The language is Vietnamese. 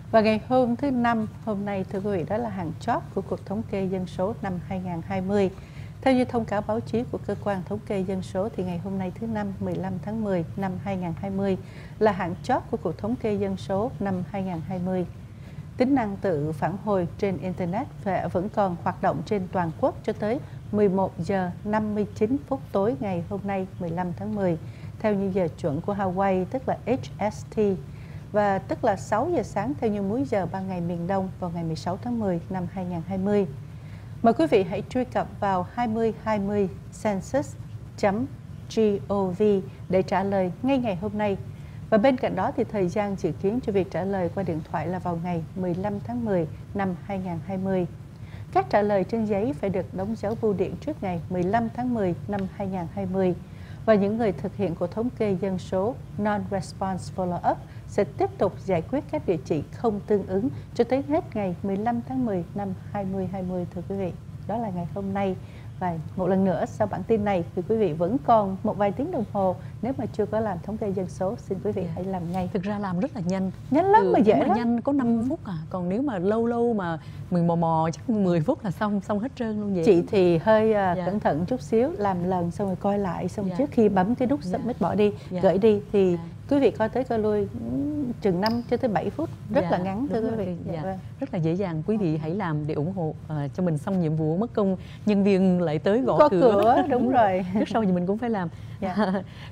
Và ngày hôm thứ Năm hôm nay, thưa quý vị, đó là hạn chót của cuộc thống kê dân số năm 2020. Theo như thông cáo báo chí của Cơ quan Thống kê Dân số, thì ngày hôm nay thứ Năm 15 tháng 10 năm 2020 là hạn chót của cuộc thống kê dân số năm 2020. Tính năng tự phản hồi trên Internet vẫn còn hoạt động trên toàn quốc cho tới 11 giờ 59 phút tối ngày hôm nay 15 tháng 10, theo như giờ chuẩn của Hawaii, tức là HST, và tức là 6 giờ sáng theo như múi giờ ban ngày miền Đông vào ngày 16 tháng 10 năm 2020. Mời quý vị hãy truy cập vào 2020census.gov để trả lời ngay ngày hôm nay. Và bên cạnh đó thì thời gian dự kiến cho việc trả lời qua điện thoại là vào ngày 15 tháng 10 năm 2020. Các trả lời trên giấy phải được đóng dấu bưu điện trước ngày 15 tháng 10 năm 2020. Và những người thực hiện cuộc thống kê dân số Non-Response Follow-up sẽ tiếp tục giải quyết các địa chỉ không tương ứng cho tới hết ngày 15 tháng 10 năm 2020, thưa quý vị. Đó là ngày hôm nay. Và một lần nữa, sau bản tin này thì quý vị vẫn còn một vài tiếng đồng hồ. Nếu mà chưa có làm thống kê dân số, xin quý vị hãy làm ngay. Thực ra làm rất là nhanh. Nhanh lắm mà dễ lắm. Nhanh có 5 phút à. Còn nếu mà lâu mà mình mò chắc 10 phút là xong hết trơn luôn vậy. Chị thì hơi cẩn thận chút xíu, làm lần xong rồi coi lại, xong trước khi bấm cái nút submit bỏ đi, gửi đi thì quý vị coi tới coi lui chừng 5 cho tới 7 phút, rất là ngắn, thưa quý vị. Rất là dễ dàng. Quý vị hãy làm để ủng hộ cho mình xong nhiệm vụ, mất công nhân viên lại tới gõ cửa. Đúng rồi. Trước sau gì mình cũng phải làm.